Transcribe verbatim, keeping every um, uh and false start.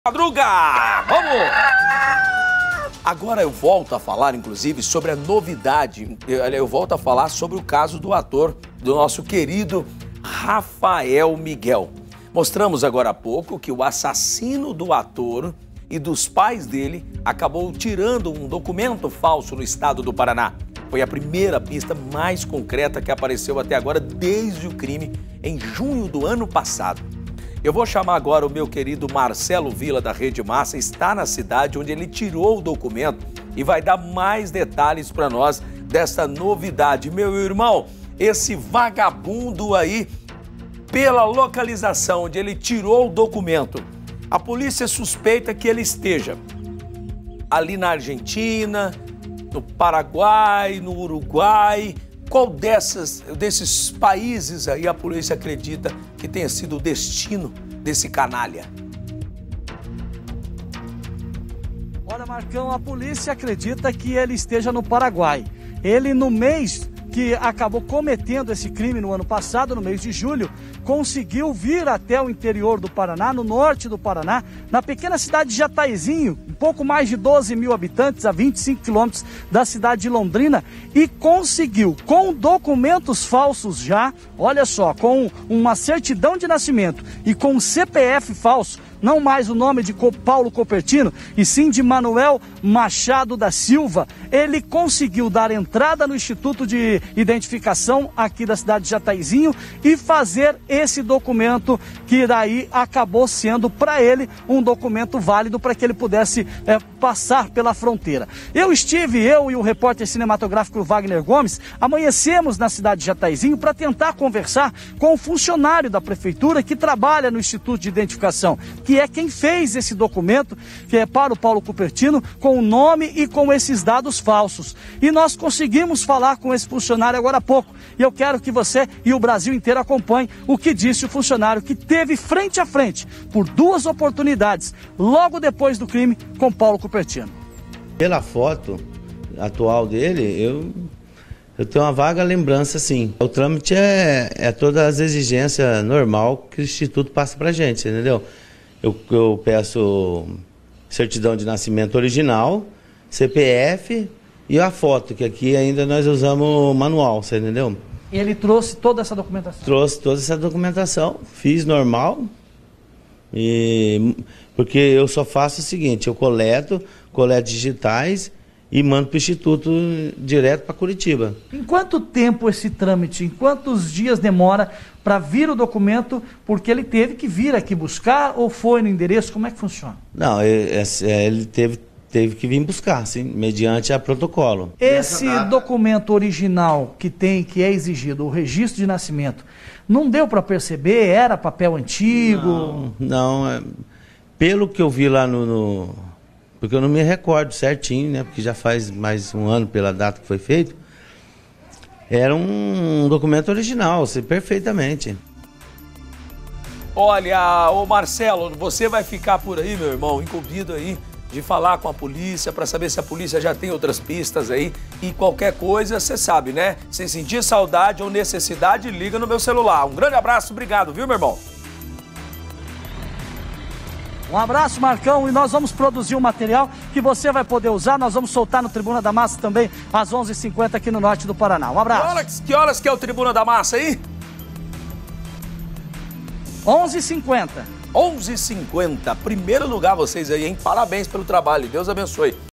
Madruga! Vamos! Agora eu volto a falar, inclusive, sobre a novidade. Eu, eu volto a falar sobre o caso do ator, do nosso querido Rafael Miguel. Mostramos agora há pouco que o assassino do ator e dos pais dele acabou tirando um documento falso no estado do Paraná. Foi a primeira pista mais concreta que apareceu até agora desde o crime em junho do ano passado. Eu vou chamar agora o meu querido Marcelo Vila, da Rede Massa, está na cidade onde ele tirou o documento e vai dar mais detalhes para nós dessa novidade. Meu irmão, esse vagabundo aí, pela localização onde ele tirou o documento, a polícia suspeita que ele esteja ali na Argentina, no Paraguai, no Uruguai. Qual dessas, desses países aí a polícia acredita que tenha sido o destino desse canalha? Olha, Marcão, a polícia acredita que ele esteja no Paraguai. Ele, no mês que acabou cometendo esse crime no ano passado, no mês de julho, conseguiu vir até o interior do Paraná, no norte do Paraná, na pequena cidade de Jataizinho, um pouco mais de doze mil habitantes, a vinte e cinco quilômetros da cidade de Londrina, e conseguiu, com documentos falsos já, olha só, com uma certidão de nascimento e com um C P F falso, não mais o nome de Paulo Copertino, e sim de Manuel Machado da Silva, ele conseguiu dar entrada no Instituto de Identificação aqui da cidade de Jataizinho e fazer esse documento que daí acabou sendo para ele um documento válido para que ele pudesse é, passar pela fronteira. Eu estive, eu e o repórter cinematográfico Wagner Gomes, amanhecemos na cidade de Jataizinho para tentar conversar com o funcionário da prefeitura que trabalha no Instituto de Identificação, que é quem fez esse documento, que é para o Paulo Copertino, com o nome e com esses dados falsos. E nós conseguimos falar com esse funcionário agora há pouco. E eu quero que você e o Brasil inteiro acompanhem o que disse o funcionário que teve frente a frente, por duas oportunidades, logo depois do crime, com Paulo Copertino. Pela foto atual dele, eu, eu tenho uma vaga lembrança, sim. O trâmite é, é todas as exigências normal que o Instituto passa pra gente, entendeu? Eu, eu peço certidão de nascimento original, C P F e a foto, que aqui ainda nós usamos manual, você entendeu? Ele trouxe toda essa documentação? Trouxe toda essa documentação, fiz normal, e, porque eu só faço o seguinte, eu coleto, coleto digitais e mando para o Instituto direto para Curitiba. Em quanto tempo esse trâmite, em quantos dias demora para vir o documento, porque ele teve que vir aqui buscar ou foi no endereço, como é que funciona? Não, ele teve, teve que vir buscar, sim, mediante a protocolo. Esse documento original que tem, que é exigido, o registro de nascimento, não deu para perceber, era papel antigo? Não, não é, pelo que eu vi lá no... no porque eu não me recordo certinho, né? Porque já faz mais um ano pela data que foi feito. Era um documento original, sei perfeitamente. Olha, ô Marcelo, você vai ficar por aí, meu irmão, incumbido aí de falar com a polícia para saber se a polícia já tem outras pistas aí. E qualquer coisa, você sabe, né? Se sentir saudade ou necessidade, liga no meu celular. Um grande abraço, obrigado, viu, meu irmão? Um abraço, Marcão, e nós vamos produzir um material que você vai poder usar. Nós vamos soltar no Tribuna da Massa também às onze e cinquenta aqui no norte do Paraná. Um abraço. Que horas, que horas que é o Tribuna da Massa aí? onze e cinquenta. onze e cinquenta. Primeiro lugar vocês aí, hein? Parabéns pelo trabalho. Deus abençoe.